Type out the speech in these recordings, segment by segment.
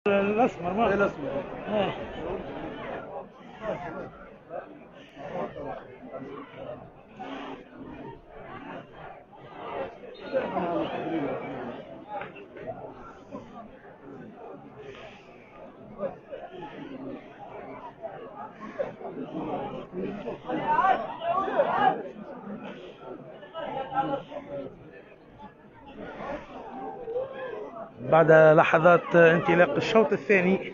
الاسمر ما الاسمر. بعد لحظات انطلاق الشوط الثاني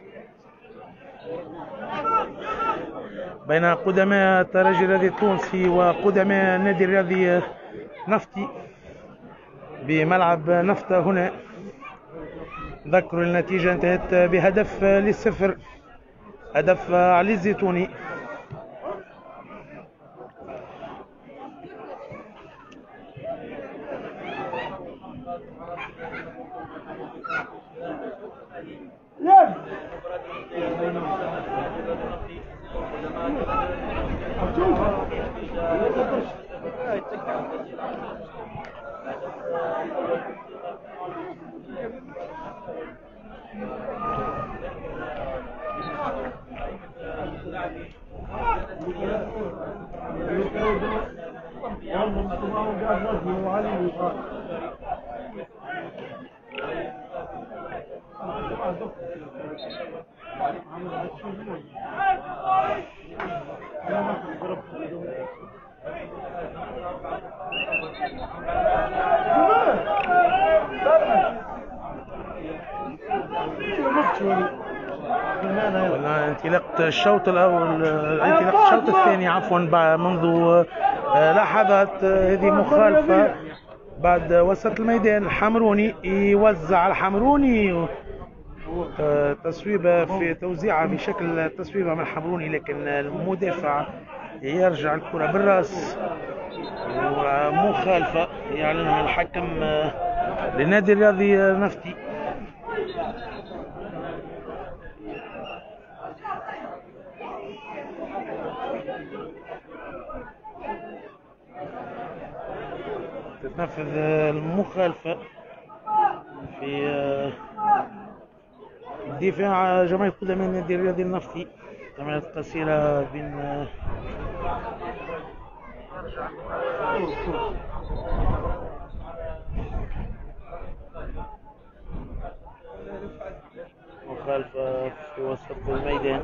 بين قدماء الترجي الرياضي التونسي وقدماء النادي الرياضي نفطي بملعب نفطة هنا. ذكروا النتيجة انتهت بهدف للصفر، هدف علي الزيتوني. انطلاق الشوط الاول، انطلاق الشوط الثاني عفوا، منذ لحظات. هذه مخالفة بعد وسط الميدان. الحمروني يوزع، الحمروني تصويبة في توزيعها بشكل تصويبة من الحمروني، لكن المدافع يرجع الكرة بالراس، ومخالفة يعلنها الحكم للنادي الرياضي نفطي. تتنفذ المخالفة في دفاع جماهير قدماء النادي الرياضي النفطي. تمريرات قصيرة بين مخالفة في وسط الميدان.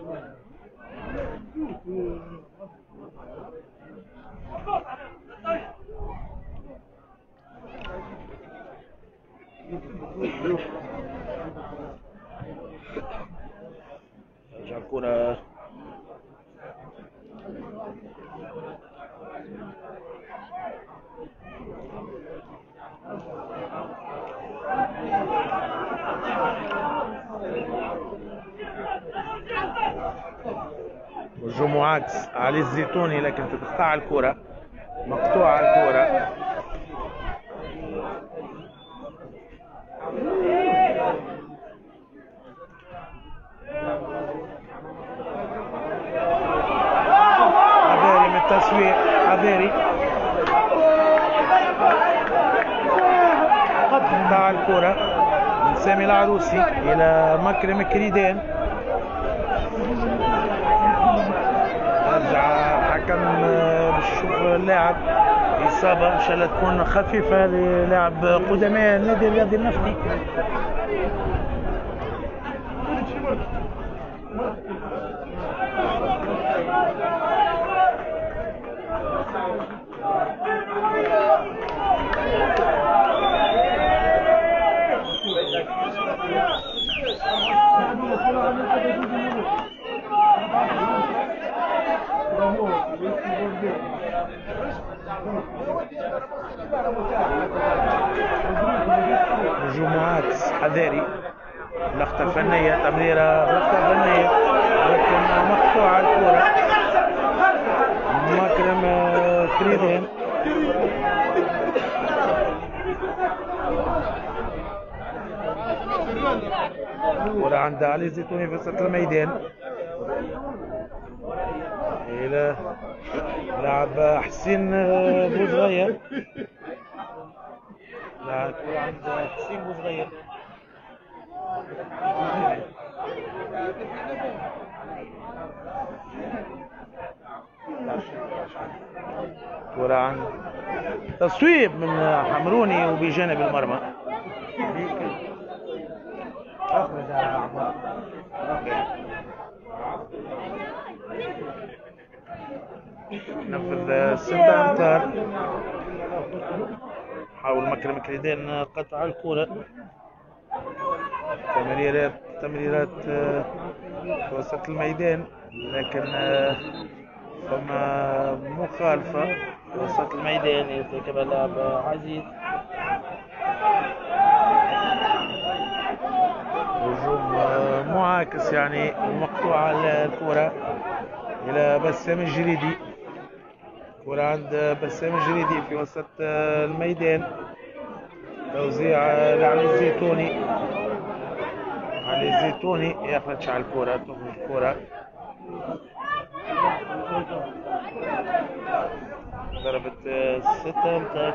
رجع الكرة هجوم عكس علي الزيتوني، لكن تقطع الكرة، مقطوعة الكرة. عذاري من التسويق، عذاري قطع الكرة من سامي العروسي إلى مكرم كريدان. رجع الحكم باش يشوف اللاعب، إصابة إن شاء الله تكون خفيفة للاعب قدماء النادي الرياضي النفطي. هجوم عكس حذاري، لقطة فنية، تمريرة لقطة فنية، لكن مقطوعة الكرة. مكرم كريدان كرة عند علي الزيتوني في وسط الميدان إلى لاعب حسين بوزغير. لاعب عند حسين بوزغير. عن تصويب من حمروني وبجانب المرمى. نفذ 6 أمتار. حاول مكرم كريدين قطع الكرة. تمريرات في وسط الميدان، لكن ثم مخالفة في وسط الميدان يرتكبها اللاعب عزيز. هجوم معاكس يعني، مقطوعة الكرة إلى بسام الجريدي. كرة عند بسام الجريدي في وسط الميدان. توزيع لعلي الزيتوني. علي الزيتوني يخرج على الكرة، تخرج الكرة. ضربت 6 أمتار.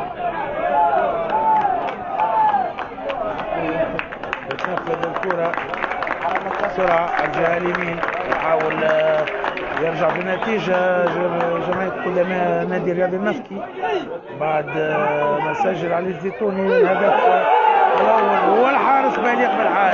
بتنفذ الكرة بسرعة على الجهة اليمين، يحاول يرجع بنتيجة جمعية قدماء نادي الرياضي النفطي بعد ما سجل علي الزيتوني الهدف الأول. هو الحارس بليغ بالحاج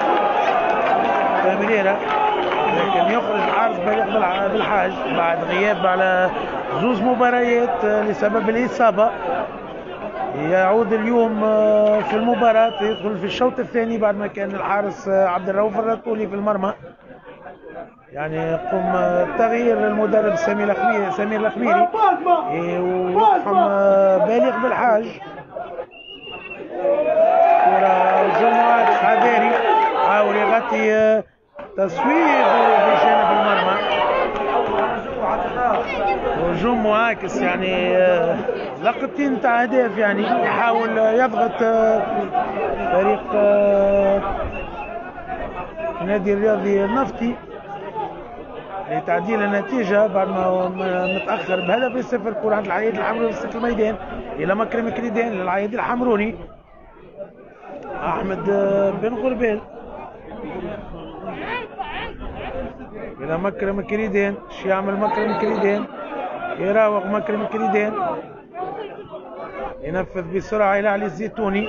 تمريرة، لكن يخرج الحارس بليغ بالحاج بعد غياب على 2 مباريات لسبب الإصابة. يعود اليوم في المباراة، يدخل في الشوط الثاني بعد ما كان الحارس عبد الرؤوف الرطولي في المرمى. يعني قم تغيير المدرب سمير الخميري ويقحم بالغ بالحاج. كرة جمعات حذاري حاول يغطي تصويب بجانب المرمى. هجوم معاكس يعني، لقطتين تاع اهداف يعني. يحاول يضغط فريق النادي الرياضي النفطي لتعديل النتيجة بعد ما متأخر بهدف 0. كرة عند العياد الحمروني في وسط الميدان إلى مكرم كريدان للعياد الحمروني. أحمد بن غربال إلى مكرم كريدان. شو يعمل مكرم كريدان؟ يراوغ مكرم كريدان، ينفذ بسرعة إلى علي الزيتوني.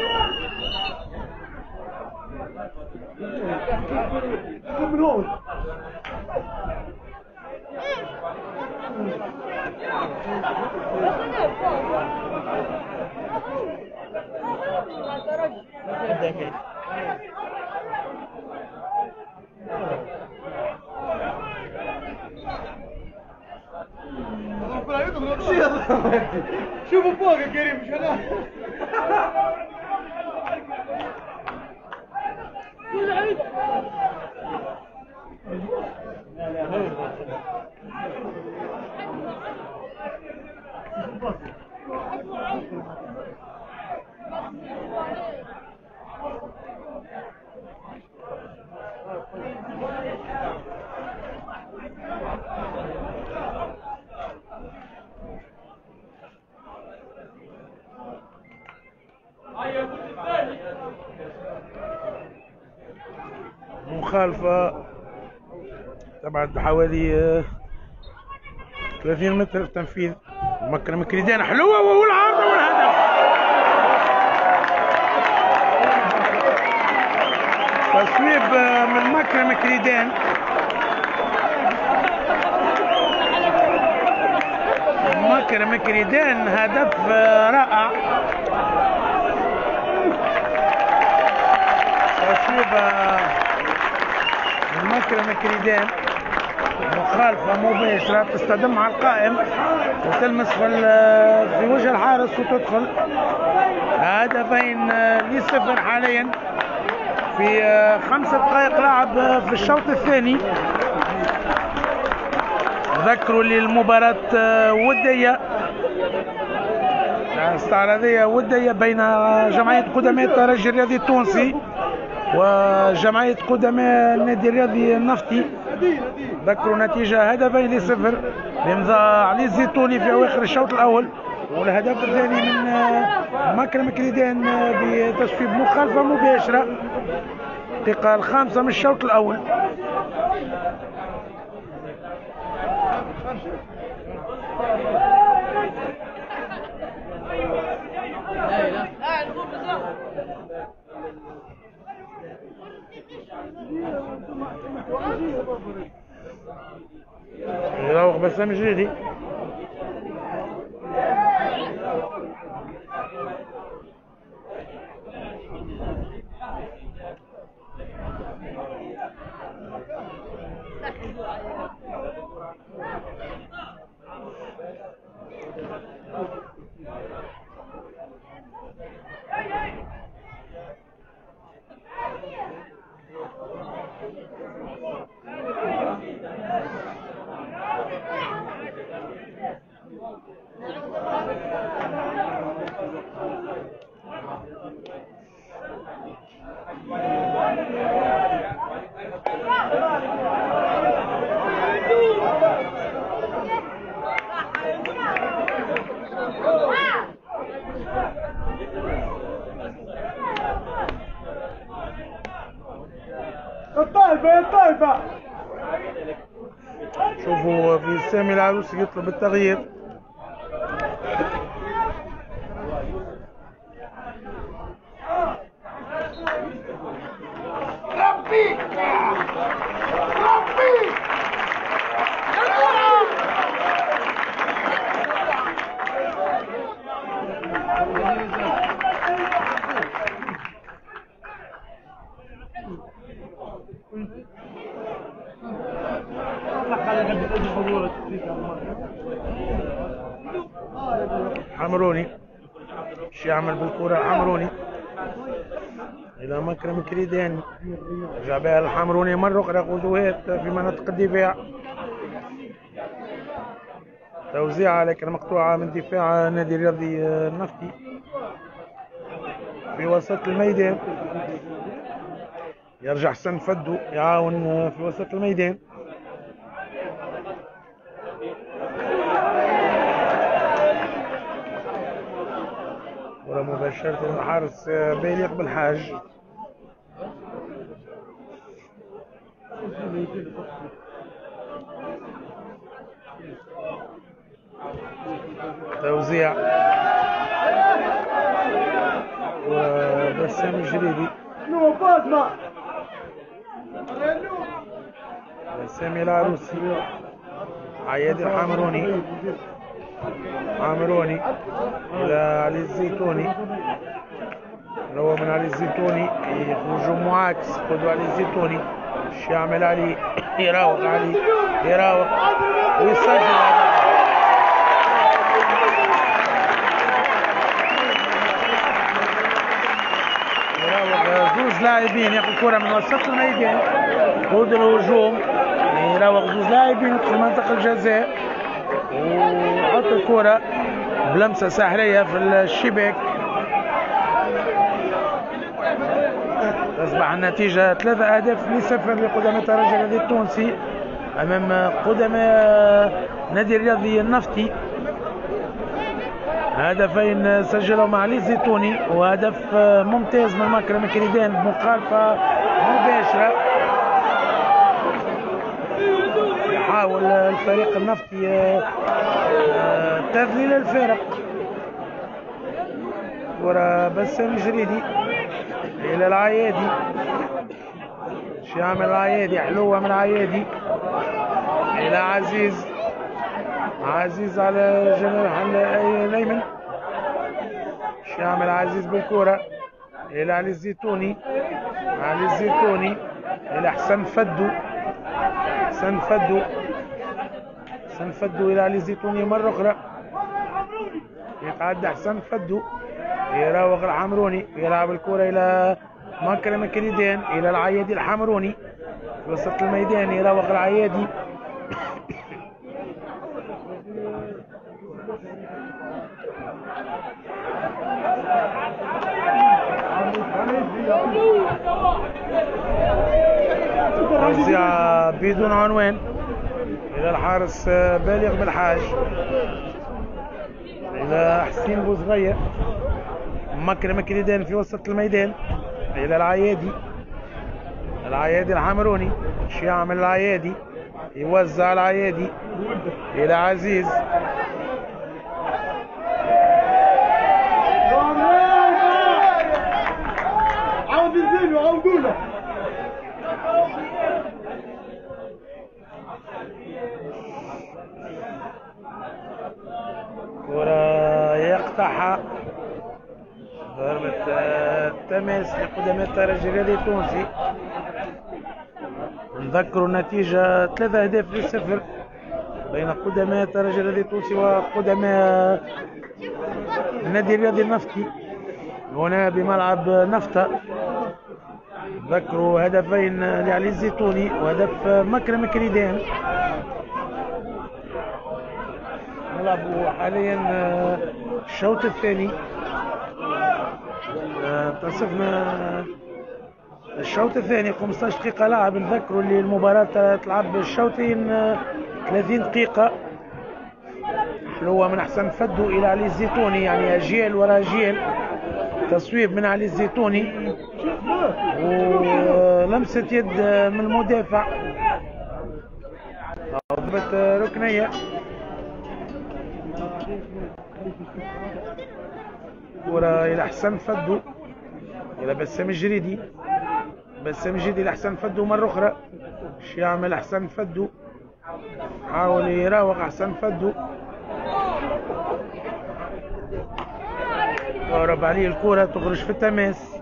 شوفوا فوق يا كريم مش انا. مخالفة تبعد حوالي 30 متر. تنفيذ مكرم كريدان حلوة والعارضة والهدف. تصويب من مكرم كريدان. مكرم كريدان هدف رائع. تصويب من مكرم كريدان، مخالفة مباشرة تصطدم على القائم وتلمس في وجه الحارس وتدخل. هدفين ل0 حاليا في 5 دقائق لعب في الشوط الثاني. ذكروا لي المباراة ودية استعراضية ودية بين جمعية قدماء الترجي الرياضي التونسي وجمعية قدماء النادي الرياضي النفطي. ذكروا نتيجة 2-0 لمضى علي الزيتوني في أواخر الشوط الأول، والهدف الثاني من مكرم كريدان بتصويب مخالفة مباشرة. الدقيقة 5 من الشوط الأول. يراوغ بسام جريدي. الطايفة شوفوا في سامي العروسي يطلب التغيير. ربي حمروني شو يعمل بالكرة الحمروني إلى مكرم كريداني، رجع بها الحمروني مرة أخرى غزوات في مناطق الدفاع، توزيعة لكن مقطوعة من دفاع النادي الرياضي النفطي في وسط الميدان. يرجع حسن فدو يعاون في وسط الميدان. كرة مباشرة الحارس بيليق بالحاج. توزيع وبسام الجريدي. سامي العروسي، عياد الحمروني، حمروني إلى علي الزيتوني، هو من علي الزيتوني يخرجوا معاكس، خذوا علي الزيتوني. ايش يعمل علي؟ يراوغ علي، يراوغ ويسجل. زوز لاعبين ياخذ الكرة من وسط الميدان، خذ الهجوم، يراوغ زوز لاعبين في منطقة الجزاء وحط الكرة بلمسة سحرية في الشباك. تصبح النتيجة 3 أهداف ل0 لقدماء الترجي الرياضي التونسي أمام قدماء نادي الرياضي النفطي. هدفين سجلوا مع علي الزيتوني وهدف ممتاز من مكرم كريدان بمخالفة مباشرة. يحاول الفريق النفطي تذليل الفارق. كرة بسام جريدي إلى العيادي، شو يعمل العيادي؟ حلوة من العيادي إلى عزيز، عزيز على جناح الأيمن، شو يعمل عزيز بالكرة؟ إلى علي الزيتوني، علي الزيتوني إلى حسن فدو، حسن فدو، حسن فدو إلى علي الزيتوني مرة أخرى، يتعدى حسن فدو، يراوغ الحمروني، يلعب الكرة إلى مكرم كريدان، إلى العيادي الحمروني في وسط الميدان، يراوغ العيادي. توزيع بدون عنوان إلى الحارس بالغ بالحاج، إلى حسين بوصغير، مكرم كريدان في وسط الميدان إلى العيادي، العيادي الحمروني، ايش يعمل العيادي؟ يوزع العيادي إلى عزيز، بنزين وعودوا له. كرة يقطعها ضربة تماس لقدماء الترجي الرياضي التونسي. نذكروا النتيجة 3 أهداف ل0 بين قدماء الترجي الرياضي التونسي وقدماء النادي الرياضي النفطي هنا بملعب نفطة. ذكروا هدفين لعلي الزيتوني وهدف مكرم كريدان. نلعب حاليا الشوط الثاني. تصفنا الشوط الثاني 15 دقيقة لعب. نذكروا اللي المباراة تلعب الشوطين 30 دقيقة. حلوة من حسن فدو إلى علي الزيتوني، يعني أجيال وراء أجيال. تصويب من علي الزيتوني ولمسة يد من المدافع. ضربة ركنية. كرة إلى حسن فدو إلى بسام الجريدي. بسام الجريدي لحسن فدو مرة أخرى. اش يعمل حسن فدو؟ حاول يراوغ حسن فدو. تهرب عليه الكرة تخرج في التماس.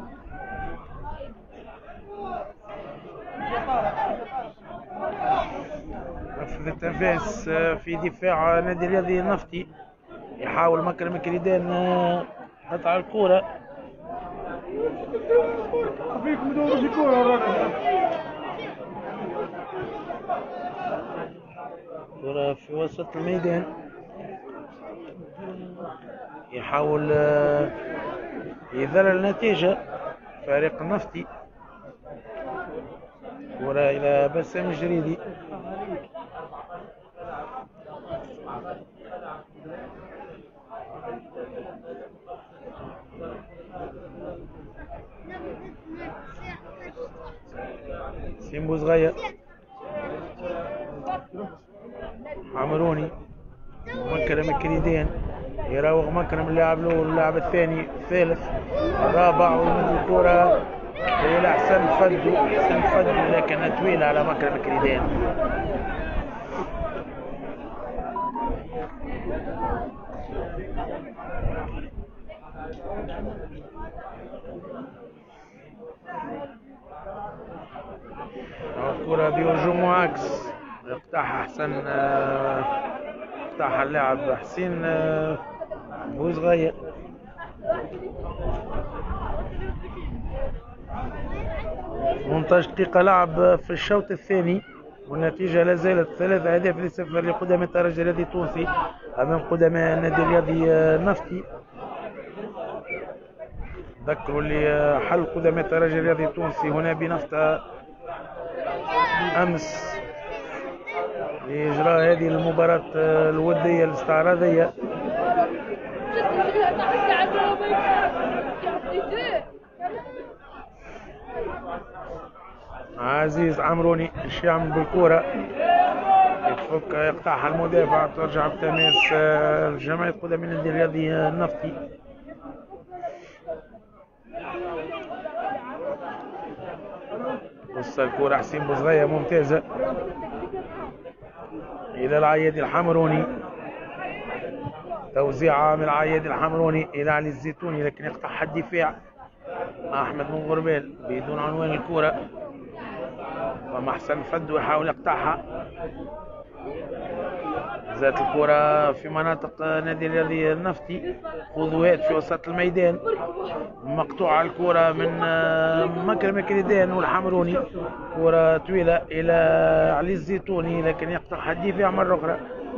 نفذ التنفيس في دفاع نادي الرياضي النفطي. يحاول مكرم كريدان قطع الكرة. فيكم يدوروا في كورة الراجل. كرة في وسط الميدان. يحاول يذل النتيجة فريق النفطي. كرة إلى بسام الجريدي. سيمبو صغير. عمروني. مكرم كريدان يراوغ مكرم اللاعب الاول اللاعب الثاني الثالث الرابع ويمد الكرة الى حسن فدو. حسن فدو لكنها طويلة على مكرم كريدان. الكرة بهجوم عكس يقطعها حسن يقطعها اللاعب حسين بوزغير. منتج دقيقة لعب في الشوط الثاني والنتيجة لا زالت 3 أهداف ل0 لقدماء الترجي الرياضي التونسي أمام قدماء النادي الرياضي النفطي. ذكروا اللي حل قدماء الترجي الرياضي التونسي هنا بنفطة أمس لإجراء هذه المباراة الودية الاستعراضية. عزيز عمروني ايش يعمل بالكرة؟ يتفك يقطعها المدافع ترجع بتماس جمعية قدماء النادي الرياضي النفطي. وصل الكرة حسين بوزغية ممتازة إلى العيادي الحمروني. توزيعة من العيادي الحمروني إلى علي الزيتوني لكن يقطعها الدفاع أحمد بن غربال بدون عنوان الكرة. ومحسن فدو يحاول يقطعها. زادت الكرة في مناطق نادي الرياضي النفطي. خطوات في وسط الميدان. مقطوعة الكرة من مكرم كريدان والحمروني. كرة طويلة إلى علي الزيتوني لكن يقطعها الدفاع مرة أخرى.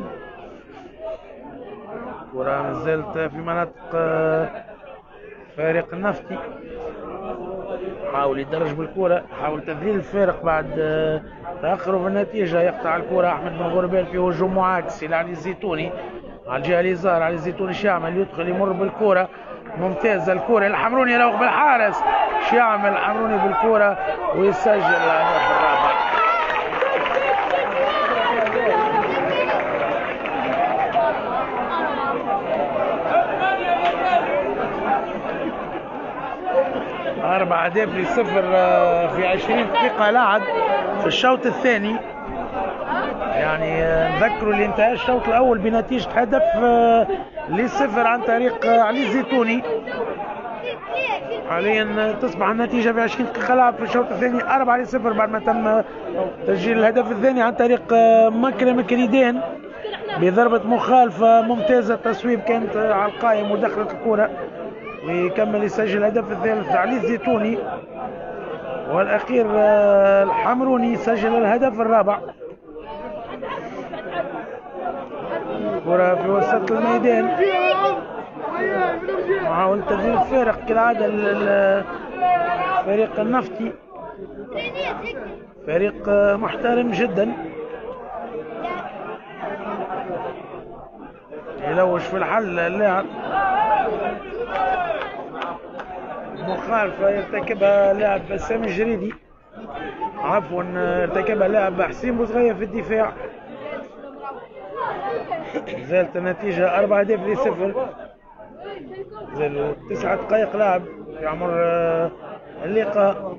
كرة مازالت في مناطق فريق النفطي. حاول يدرج بالكرة. حاول تذليل الفارق بعد تأخره في النتيجة. يقطع الكرة أحمد بن غربال في هجوم معاكس إلى علي الزيتوني على الجهة اليسار. علي الزيتوني شيعمل يدخل يمر بالكرة ممتازة. الكرة الحمروني يراوغ بالحارس. شيعمل الحمروني بالكرة ويسجل الهدف الرابع. 4 أهداف لصفر في 20 دقيقة لعب في الشوط الثاني. يعني نذكروا اللي انتهى الشوط الأول بنتيجة هدف لصفر عن طريق علي الزيتوني. حاليا تصبح النتيجة في 20 دقيقة لعب في الشوط الثاني 4-0 بعد ما تم تسجيل الهدف الثاني عن طريق مكرم كريدان بضربة مخالفة ممتازة. التصويب كانت على القائم ودخلت الكرة، ويكمل يسجل الهدف الثالث علي الزيتوني، والأخير الحمروني سجل الهدف الرابع. كرة في وسط الميدان، محاولة تبديل الفارق كالعادة الفريق النفطي، فريق محترم جدا يلوش في الحل اللاعب. مخالفة يرتكبها لاعب بسام الجريدي، عفوا ارتكبها لاعب حسين بوصغية في الدفاع. زالت النتيجة 4-0. زالوا 9 دقائق لعب في عمر اللقاء.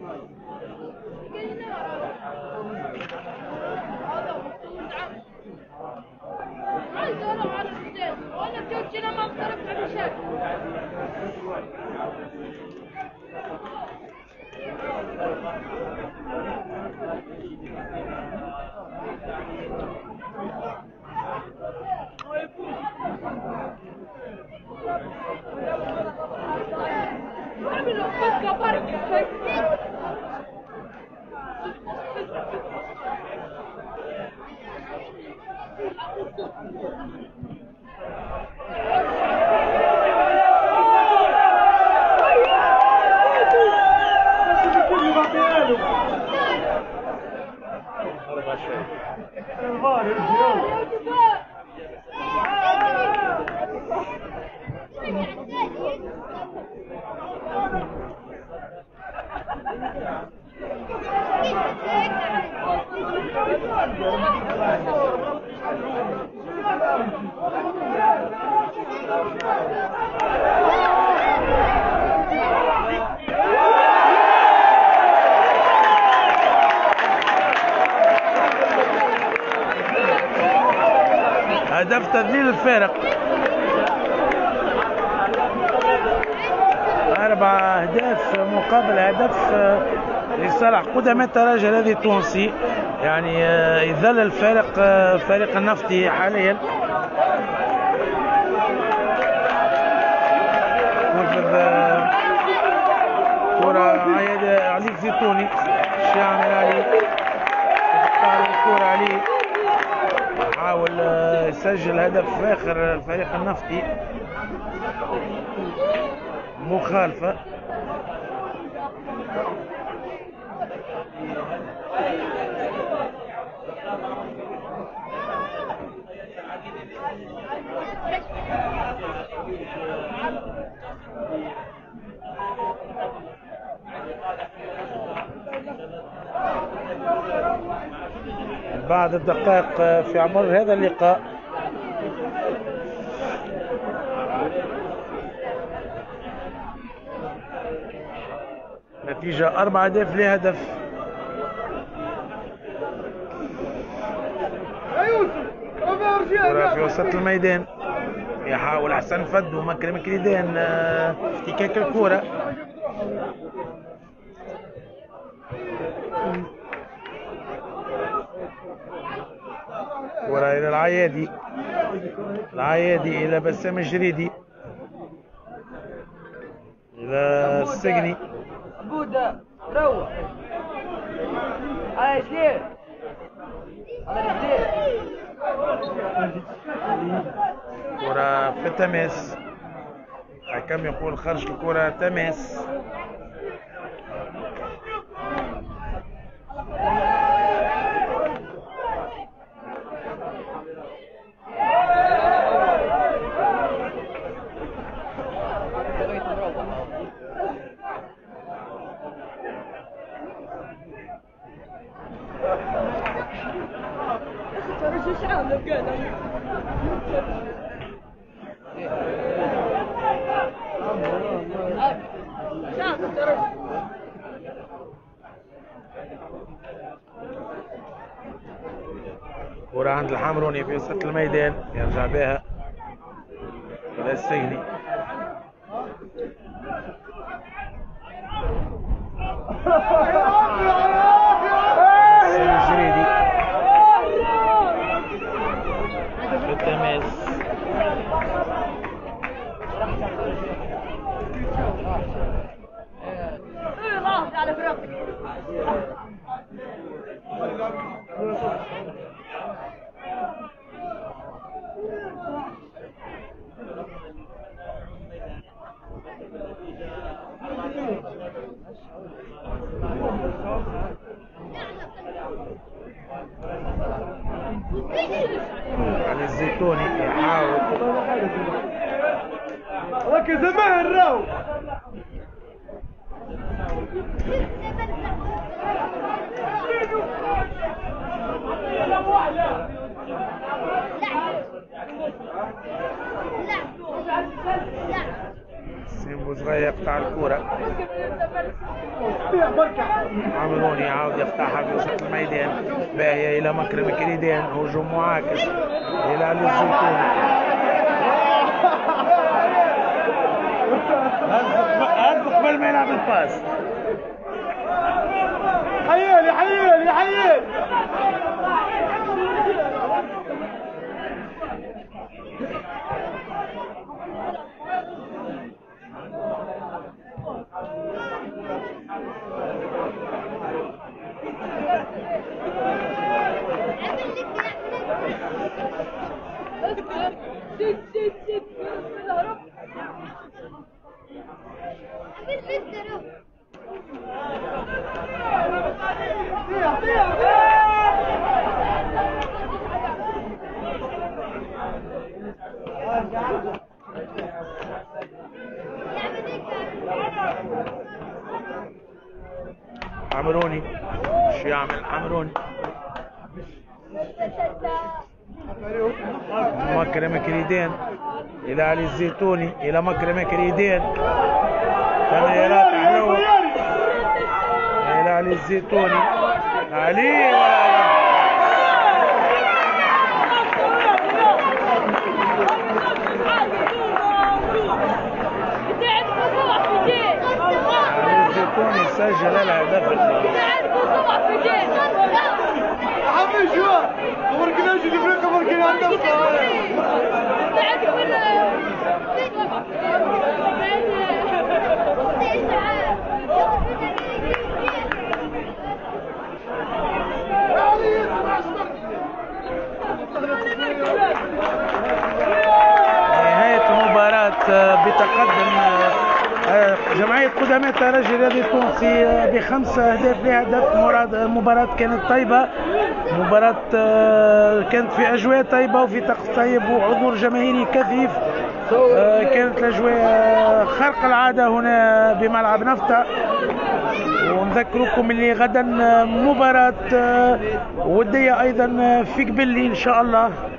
هدف تذليل الفارق، 4 أهداف مقابل هدف لصالح قدماء الترجي الذي التونسي. يعني يذل الفارق فريق النفطي حاليا. نفذ كرة علي الزيتوني، شامل علي تختار الكرة علي، حاول يسجل هدف اخر الفريق النفطي. مخالفة. بعد الدقائق في عمر هذا اللقاء نتيجة 4 أهداف لهدف. كرة في وسط الميدان، يحاول حسن فد ومكرم كريدان افتكاك الكرة. كرة إلى العيادي، العيادي إلى بسام الجريدي، إلى السجني. بودا روح على رجليه، على رجليه. كرة في التماس، الحكم يقول خرج الكرة تماس. شاف الترجي كرة عند الحمروني في وسط الميدان، يرجع بها إلى السجني. الجريدي في التماس. علي الزيتوني يحاول راك زمان راو سيمبو صغير يقطع الكرة. عمروني يعاود يقطعها في وسط الميدان، باهية إلى مكرم كريدان، هجوم معاكس إلى علي الزيتوني. هز قبل ما يلعب الباس. حيالي حيالي حيالي عمروني شو يعمل عمروني؟ مكرم كريدان إلى علي الزيتوني، إلى مكرم كريدان، تمريرات حلوة إلى علي الزيتوني. علي الزيتوني سجل الهدف الأول. عمي شو خبركناش اللي بلا خبركنا عندنا نهاية المباراة بتقدم جمعية قدماء الترجي الرياضي التونسي ب5 أهداف لهدف. مباراة كانت طيبة، مباراة كانت في أجواء طيبة وفي طقس طيب وحضور جماهيري كثيف. كانت الأجواء خارق العادة هنا بملعب نفطة. ونذكركم اللي غدا مباراة ودية أيضا في قبلي إن شاء الله.